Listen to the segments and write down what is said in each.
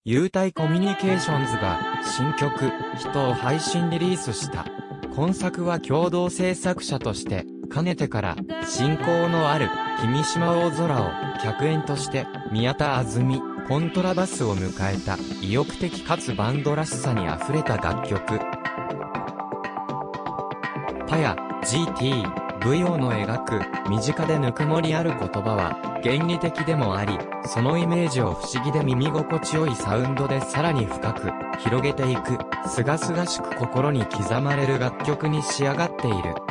優待コミュニケーションズが新曲、人を配信リリースした。今作は共同制作者として、かねてから親交のある君島大空を客演として宮田杏コントラバスを迎えた意欲的かつバンドらしさに溢れた楽曲。パや GT、V の描く身近でぬくもりある言葉は原理的でもあり、そのイメージを不思議で耳心地よいサウンドでさらに深く広げていく、すがすがしく心に刻まれる楽曲に仕上がっている。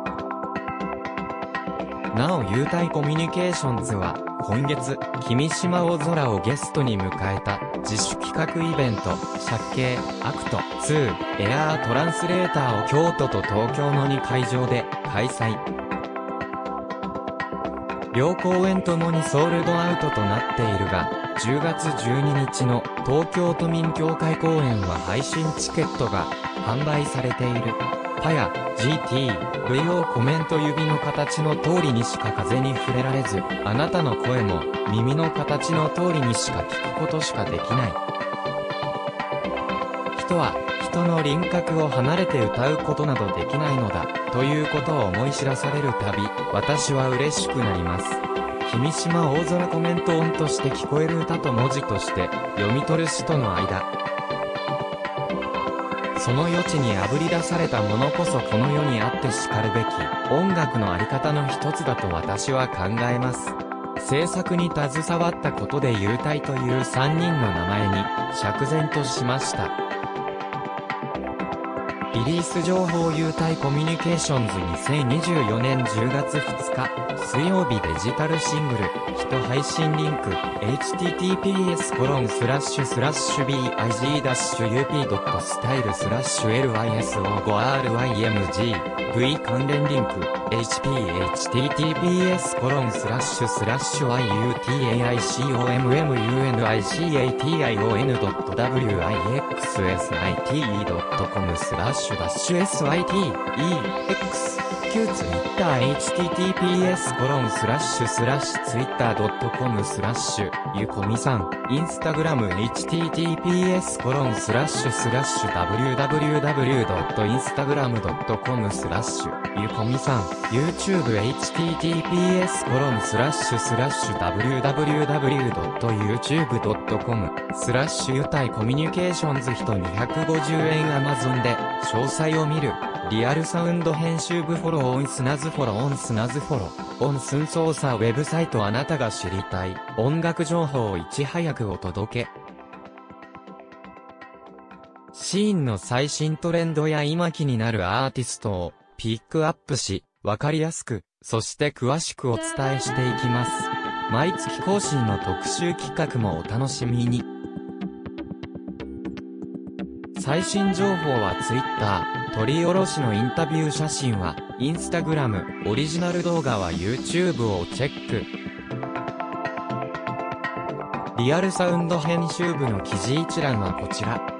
なお優待コミュニケーションズは今月、君島大空をゲストに迎えた自主企画イベント、借景アクト2エアートランスレーターを京都と東京の2会場で開催。両公演ともにソールドアウトとなっているが、10月12日の東京都民協会公演は配信チケットが販売されている。パや GT、VO コメント指の形の通りにしか風に触れられず、あなたの声も耳の形の通りにしか聞くことしかできない。人は人の輪郭を離れて歌うことなどできないのだ、ということを思い知らされるたび、私は嬉しくなります。君島大空コメント音として聞こえる歌と文字として読み取る詩との間。その余地にあぶり出されたものこそこの世にあってしかるべき音楽のあり方の一つだと私は考えます。制作に携わったことで優待という3人の名前に釈然としました。リリース情報優待コミュニケーションズ2024年10月2日水曜日デジタルシングル人配信リンク https://big.style/up.lys5rymg V 関連リンク https://wixandlink.wixit.com/syt-ex旧 Twitter https://twitter.com/ ゆこみさん Instagram https://www.instagram.com/ ゆこみさん YouTube https://www.youtube.com/ 優待コミュニケーションズ人250円 Amazon で詳細を見る。リアルサウンド編集部フォローオンスナズフォローオンスナズフォローオンスン操作ウェブサイトあなたが知りたい音楽情報をいち早くお届け。シーンの最新トレンドや今気になるアーティストをピックアップし、わかりやすく、そして詳しくお伝えしていきます。毎月更新の特集企画もお楽しみに。最新情報は Twitter、取り下ろしのインタビュー写真は Instagram、オリジナル動画は YouTube をチェック。リアルサウンド編集部の記事一覧はこちら。